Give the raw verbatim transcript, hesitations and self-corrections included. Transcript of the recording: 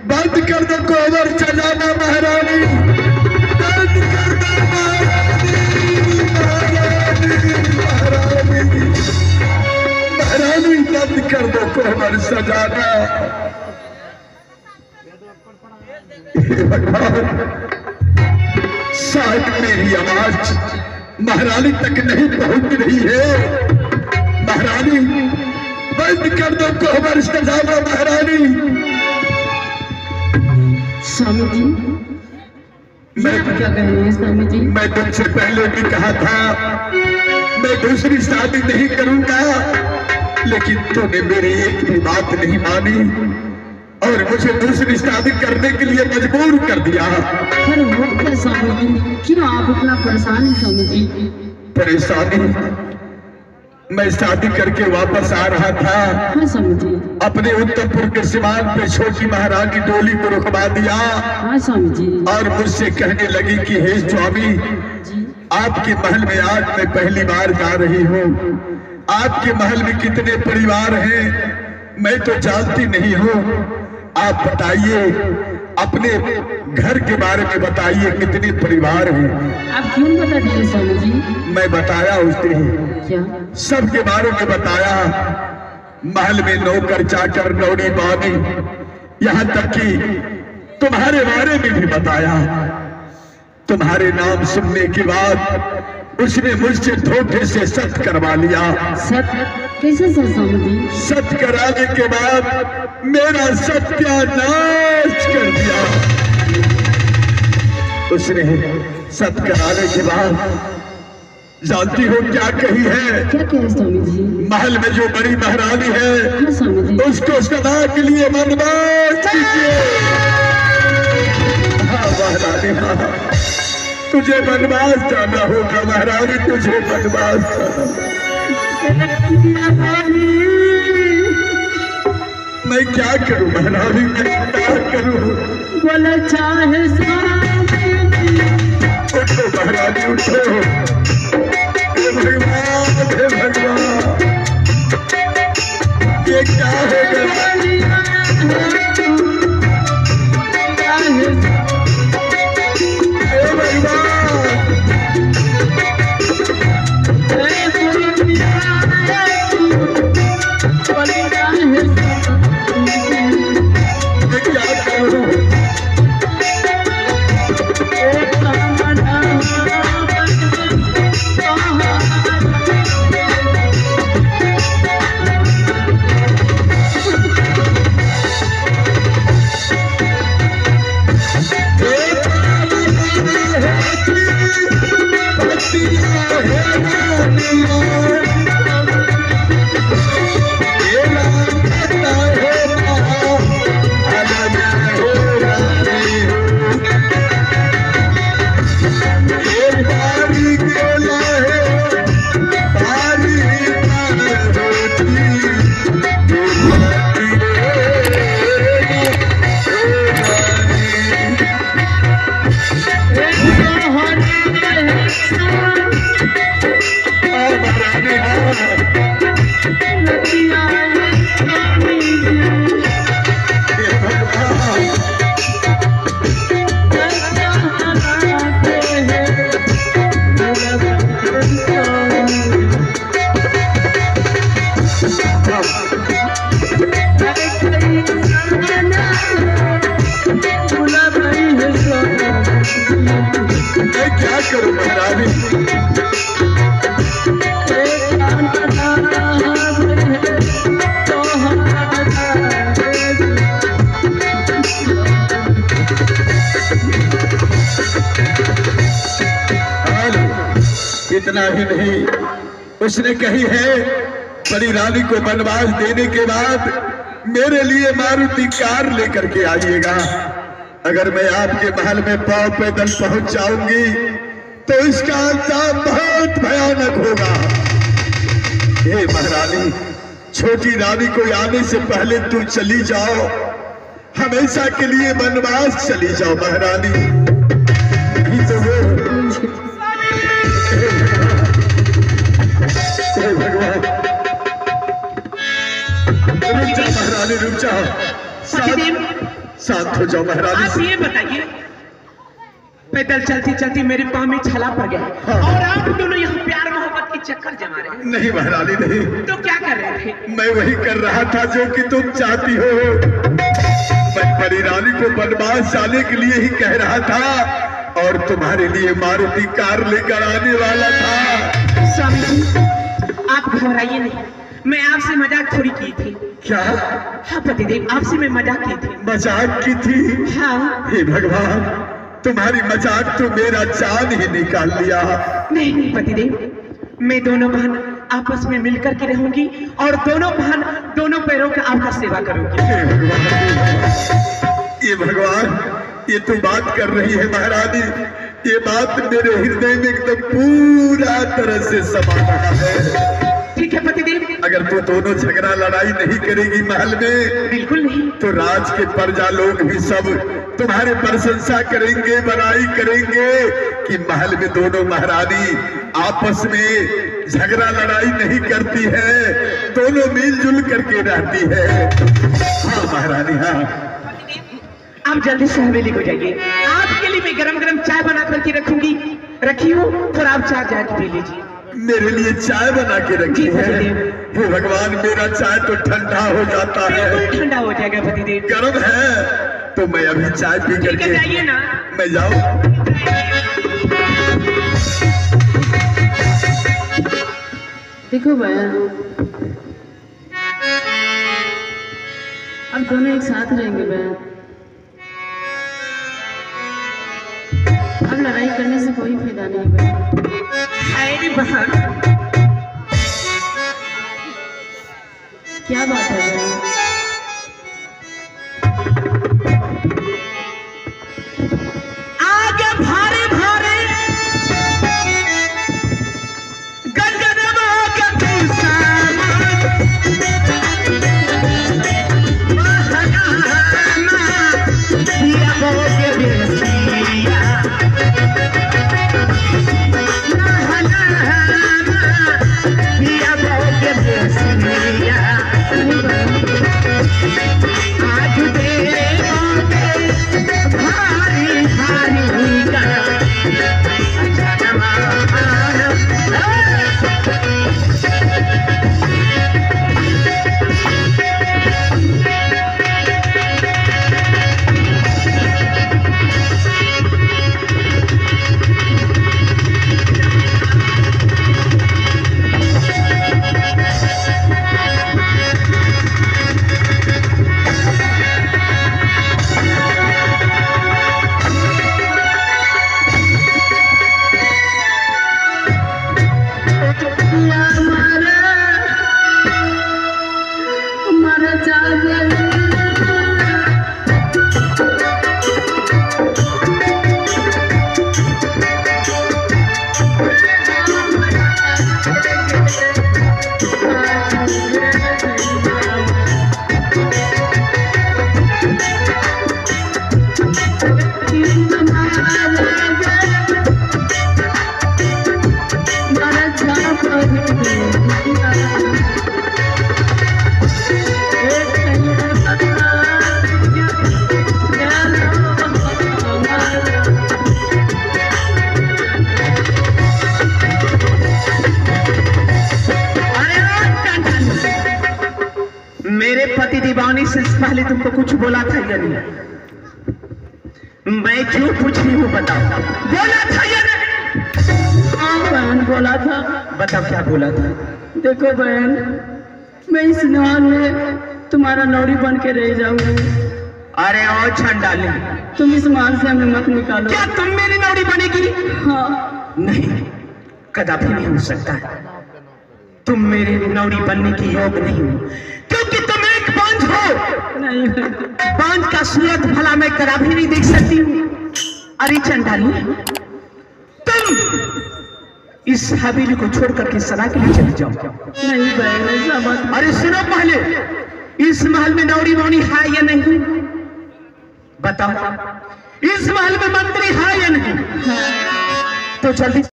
बंद कर दो कोहबर चलाना महारानी, बंद कर दो महारानी, महारानी बंद कर दो कोहबर सजाना। शायद मेरी आवाज महारानी तक नहीं पहुंच रही है। महारानी बंद कर दो कोहबर सजाना महारानी। स्वामी जी मैं क्या कह रहे हैं स्वामी जी? मैं तुमसे पहले भी कहा था मैं दूसरी शादी नहीं करूंगा, लेकिन तूने मेरी एक भी बात नहीं मानी और मुझे दूसरी शादी करने के लिए मजबूर कर दिया। पर वो क्या स्वामी जी, क्यों आप इतना परेशान हैं स्वामी जी? परेशानी मैं शादी करके वापस आ रहा था। हाँ स्वामी जी। अपने उत्तरपुर के सीमांत पे छोटी महारानी डोली को रुकवा दिया। हाँ स्वामी जी। और मुझसे कहने लगी कि हे स्वामी आपके महल में आज मैं पहली बार जा रही हूँ। आपके महल में कितने परिवार हैं मैं तो जानती नहीं हूँ। आप बताइए अपने घर के बारे में बताइए कितने परिवार हैं। आप क्यों बता दिए स्वामी जी? मैं बताया उस दिन क्या? सबके बारे में बताया। महल में नौकर चाकर नौड़ी बानी, यहाँ तक कि तुम्हारे बारे में भी बताया। तुम्हारे नाम सुनने के बाद उसने मुझसे धोखे से सत्य करवा लिया। सत्य? कैसे सर स्वामी जी? सत्य कराने के बाद मेरा सत्यानाश कर दिया। उसने सत्य कराने के बाद जानती हो क्या कही है? क्या कहे स्वामी जी? महल में जो बड़ी महारानी है हाँ स्वामी जी। उसको सदा के लिए वनवास कीजिए। हाँ महारानी हाँ, तुझे वनवास जाना होगा महारानी, तुझे वनवास जाना। मैं क्या करूं महारानी, मैं क्या करूं? बोला चाहे उठो महारानी उठो। हे भगवान हे भगवान ये क्या हो गया? इतना ही नहीं, उसने कही है बड़ी रानी को वनवास देने के बाद मेरे लिए मारुति कार लेकर के आइएगा। अगर मैं आपके महल में पांव पैदल पहुंच जाऊंगी तो इसका अंजाम बहुत भयानक होगा। हे महारानी, छोटी रानी को आने से पहले तू चली जाओ, हमेशा के लिए वनवास चली जाओ महारानी। नहीं तो वो भगवान रुक जा महारानी रुक जा। शांत हो जाओ महारानी। आप ये बताइए, पैदल चलती चलती मेरे पाँव में छाला पड़ गया। हाँ। और आप दोनों यहाँ प्यार मोहब्बत के चक्कर जमा रहे हैं। नहीं महारानी नहीं। तो क्या कर रहे थे? मैं वही कर रहा था जो कि तुम चाहती हो। मैं परी रानी को बनवास जाने के लिए ही कह रहा था और तुम्हारे लिए मारुति कार लेकर आने वाला था। स्वामी जी, आप घबराइए नहीं, मैं आपसे मजाक थोड़ी की थी। क्या? हाँ पतिदेव, आपसे मैं मजाक की थी। मजाक की थी? हाँ। हे भगवान, तुम्हारी मजाक तो मेरा जान ही निकाल लिया। नहीं नहीं पतिदेव, मैं दोनों बहन आपस में मिलकर के रहूंगी और दोनों बहन दोनों पैरों का आपका सेवा करूंगी। हे भगवान, ये भगवान, ये तो बात कर रही है महारानी। ये बात मेरे हृदय में एकदम पूरा तरह से समा रहा है। ठीक है पतिदेव। अगर तू दोनों झगड़ा लड़ाई नहीं करेगी महल में, बिल्कुल नहीं, तो राज के प्रजा लोग भी सब तुम्हारे प्रशंसा करेंगे, बड़ाई करेंगे कि महल में दोनों महारानी आपस में झगड़ा लड़ाई नहीं करती है, दोनों मिलजुल करके रहती है। हाँ महारानी, हाँ। आप जल्दी से हवेली को जाइए, आपके लिए मैं गरम गरम चाय बना करके रखूंगी, रखी हूँ, थोड़ा आप चाय जाके पी लीजिए। मेरे लिए चाय बना के रखी है? हे भगवान, मेरा चाय तो ठंडा हो जाता है। ठंडा हो जाएगा पतिदेव। गर्म है तो मैं अभी चाय पी करके जाइए ना। मैं जाऊं? देखो भैया, अब दोनों एक साथ रहेंगे भैया। अब लड़ाई करने से कोई फायदा नहीं भैया। बहन, क्या बात है भैया? आगे भारे भारे गंजनवा के तुसामा महगाना दिया बोगे बेसिया आज भारी भारी मेरे पति दीवानी से पहले तुमको कुछ बोला था या नहीं? मैं क्यों पूछ रही हूँ, बताओ। बोला था या नहीं? हाँ बहन, बोला था। बताओ क्या बोला था? देखो बहन, मैं इस नौर में तुम्हारा नौरी बन के रह जाऊंगी। अरे ओ छंडाली, तुम इस माल से हमें मत निकालो। क्या तुम मेरी नौरी बनेगी? हाँ। नहीं, कदापि नहीं हो सकता है। तुम मेरे नौरी बनने की योग्य नहीं हो, क्योंकि तुम एक बांझ हो। नहीं, बांझ का सूरत भला मैं कदापि नहीं देख सकती हूँ। अरे चंडाली, तुम इस हवेली को छोड़ करके सदा के लिए चले जाओ। नहीं बहन, ऐसा मत। अरे सुनो, पहले इस महल में नौरी नौरी है या नहीं? बताओ, इस महल में मंत्री है या नहीं? हाँ। तो जल्दी